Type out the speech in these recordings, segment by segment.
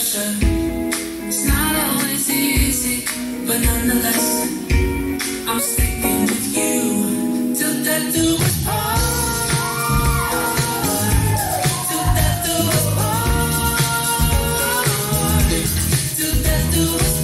pressure. It's not always easy, but nonetheless, I'm sticking with you till death do us part. Till death do us part. Till death do us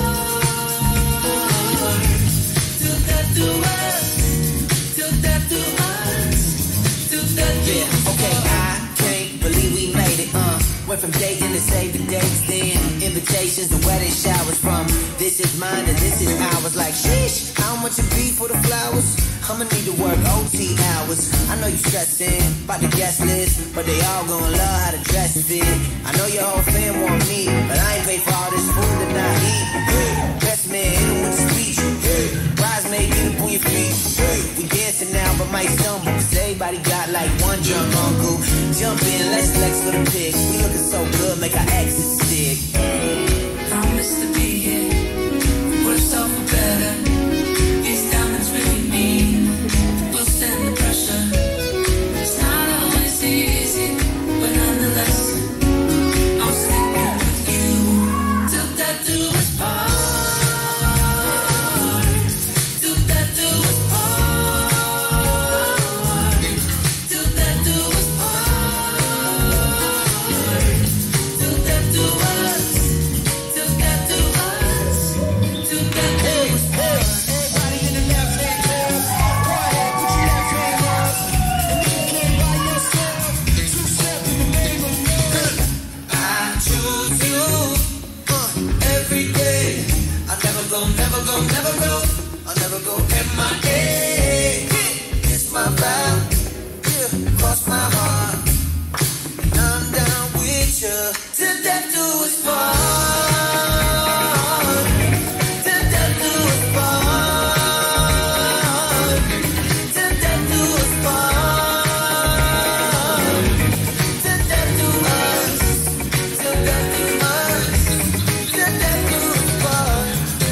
part. Till death do us. Till death do us. Till death do us. Okay, I can't believe we made it. Went from dating to save the dates, then invitations to wedding showers. From this is mine to this is ours. Like sheesh, how much it be for the flowers? I'ma need to work OT hours. I know you stressing about the guest list, but they all gonna love how the dress fit. I know your whole fam want me, but I ain't pay for all this food that I eat. Best man hit him with the speech. Bridesmaid get up on your feet. We dancing now, but might stumble, cause everybody got like one drunk uncle. Jump in, let's flex for the pics. We looking so good, make our exes sick. Promise to be here, worse off for better. These diamonds really mean we'll stand the pressure. It's not always easy, but nonetheless, I'm sticking with you till death do us part. Till death do us part. Till death do us part. Till death do us. Till death do us. Till death do us part. Everybody in the left hand girl, go ahead, put your left hand up. And if you can't by yourself, two-step in the name of love. I choose you every day. I never go, never go, never go. I'll never go MIA. It's my vow, cross my heart. I'm down with you till death do us part. Till death do us part. Till death do us part. Till death do us. Till death do us. Till death do us part.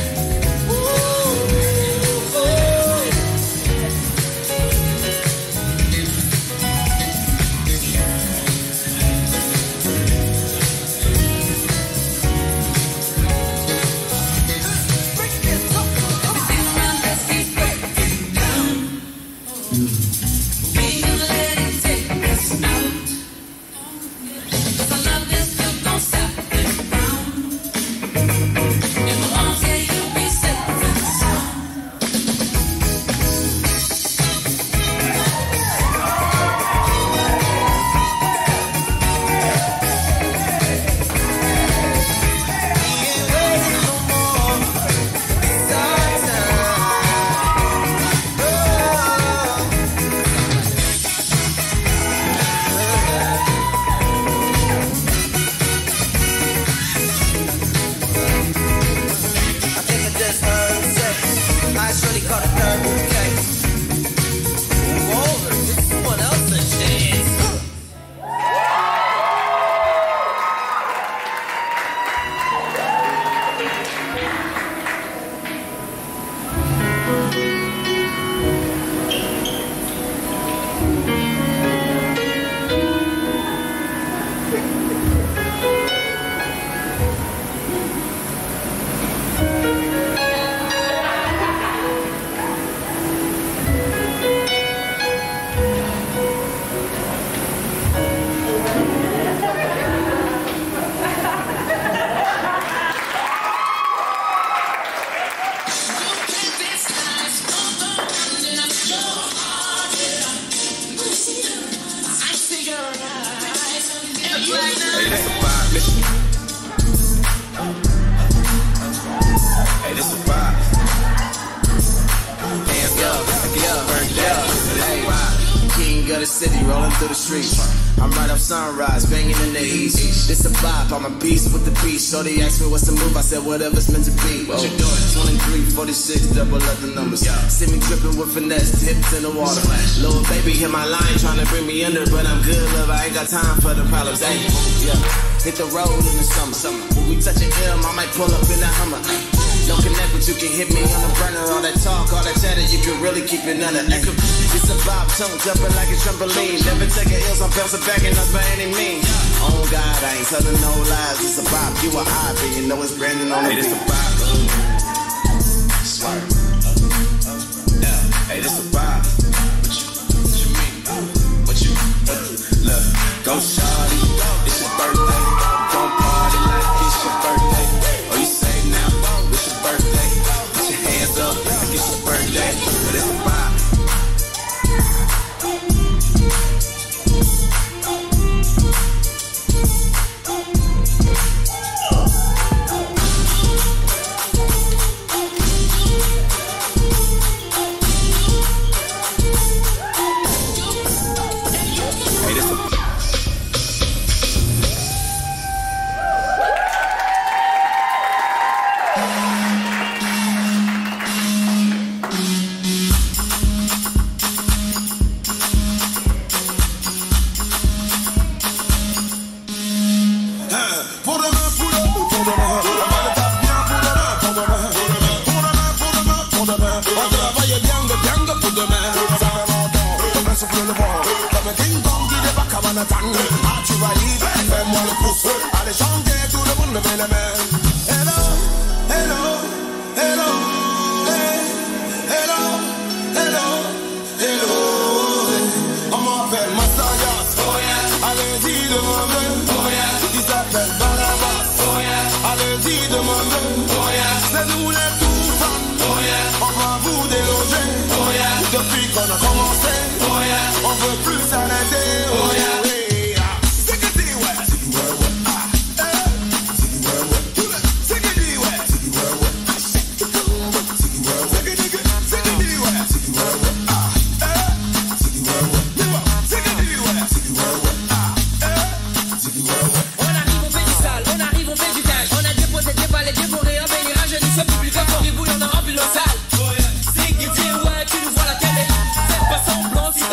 City, rolling through the streets. I'm right up Sunrise, banging in the east. This a vibe, I'm a beast with the beat. Shorty asked me what's the move, I said whatever's meant to be. What you doing? 23, 46, double up the numbers. See me dripping with finesse, tips in the water. Little baby hit my line, trying to bring me under, but I'm good, love. I ain't got time for the problems. Ay, yeah. Hit the road in the summer. When we touch an M, I might pull up in the Hummer. Don't connect, but you can hit me on the burner. All that talk, all that chatter, you can really keep it under. It's a vibe, tongue jumping like a trampoline. Never take a L's, I'm bouncing back and up by any means. Oh God, I ain't telling no lies, it's a bop. You a high, but you know it's Brandon on the beat. Hey, this a bop. Swerve. Yeah. Hey, this a bop. What you mean? What you look? Go shawty, it's your birthday. Don't party like it's your birthday. Oh, you say now, it's your birthday. Put your hands up like it's your birthday. But it's a bop.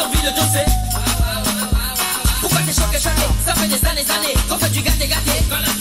Pourquoi t'es choqué, ça fait des années qu'on fait du gâté.